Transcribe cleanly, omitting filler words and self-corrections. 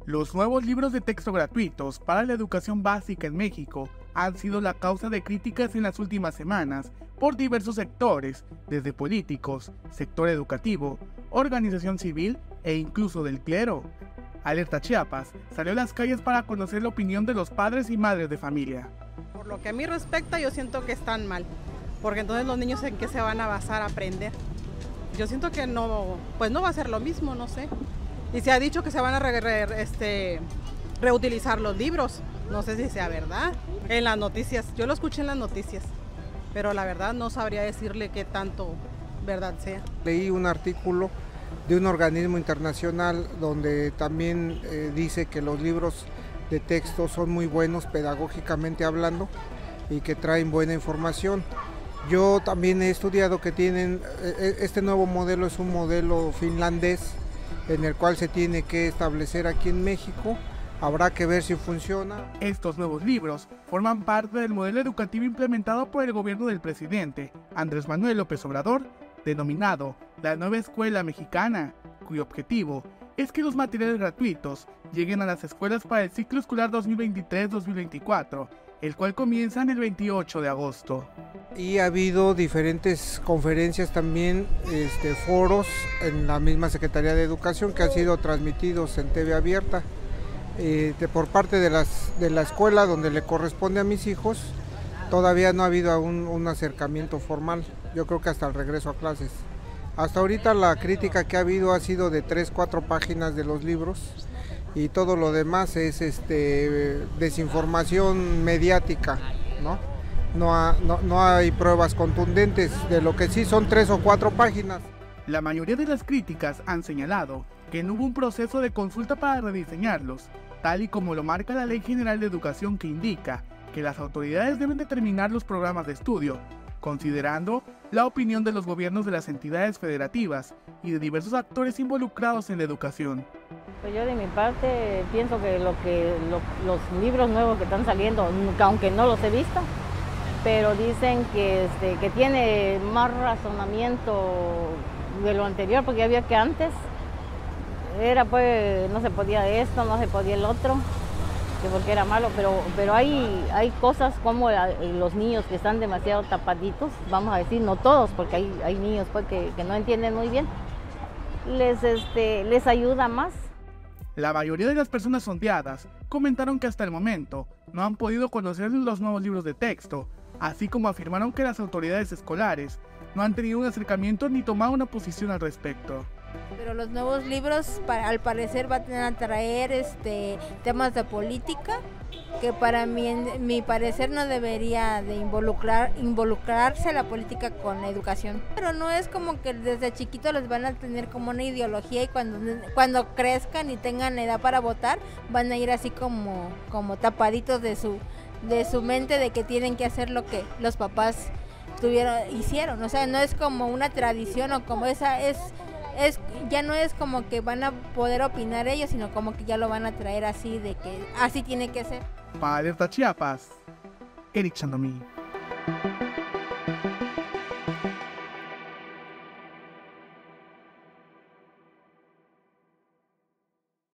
Los nuevos libros de texto gratuitos para la educación básica en México han sido la causa de críticas en las últimas semanas por diversos sectores, desde políticos, sector educativo, organización civil e incluso del clero. Alerta Chiapas salió a las calles para conocer la opinión de los padres y madres de familia. Por lo que a mí respecta, yo siento que están mal, porque entonces los niños en qué se van a basar a aprender. Yo siento que no, pues no va a ser lo mismo, no sé. Y se ha dicho que se van a reutilizar los libros, no sé si sea verdad. En las noticias, yo lo escuché en las noticias, pero la verdad no sabría decirle qué tanto verdad sea. Leí un artículo de un organismo internacional donde también dice que los libros de texto son muy buenos pedagógicamente hablando y que traen buena información. Yo también he estudiado que tienen, este nuevo modelo es un modelo finlandés en el cual se tiene que establecer aquí en México. Habrá que ver si funciona. Estos nuevos libros forman parte del modelo educativo implementado por el gobierno del presidente Andrés Manuel López Obrador, denominado la Nueva Escuela Mexicana, cuyo objetivo es que los materiales gratuitos lleguen a las escuelas para el ciclo escolar 2023-2024, el cual comienza en el 28 de agosto. Y ha habido diferentes conferencias también, foros en la misma Secretaría de Educación que han sido transmitidos en TV abierta. Por parte de la escuela donde le corresponde a mis hijos, todavía no ha habido aún un acercamiento formal, yo creo que hasta el regreso a clases. Hasta ahorita la crítica que ha habido ha sido de 3-4 páginas de los libros y todo lo demás es desinformación mediática, ¿no? No hay pruebas contundentes, de lo que sí son 3 o 4 páginas. La mayoría de las críticas han señalado que no hubo un proceso de consulta para rediseñarlos, tal y como lo marca la Ley General de Educación, que indica que las autoridades deben determinar los programas de estudio, considerando la opinión de los gobiernos de las entidades federativas y de diversos actores involucrados en la educación. Pues yo de mi parte pienso que los libros nuevos que están saliendo, aunque no los he visto, pero dicen que tiene más razonamiento de lo anterior, porque ya había que antes era pues no se podía esto, no se podía el otro, que porque era malo, pero hay cosas como los niños que están demasiado tapaditos, vamos a decir, no todos, porque hay niños pues que no entienden muy bien, les ayuda más. La mayoría de las personas sondeadas comentaron que hasta el momento no han podido conocer los nuevos libros de texto, así como afirmaron que las autoridades escolares no han tenido un acercamiento ni tomado una posición al respecto. Pero los nuevos libros al parecer van a traer temas de política que para mi parecer no debería de involucrarse la política con la educación. Pero no es como que desde chiquitos les van a tener como una ideología y cuando crezcan y tengan edad para votar van a ir así como tapaditos de su mente de que tienen que hacer lo que los papás hicieron. O sea, no es como una tradición o como ya no es como que van a poder opinar ellos, sino como que ya lo van a traer así, de que así tiene que ser. Para Alerta Chiapas, Eric Chandomí.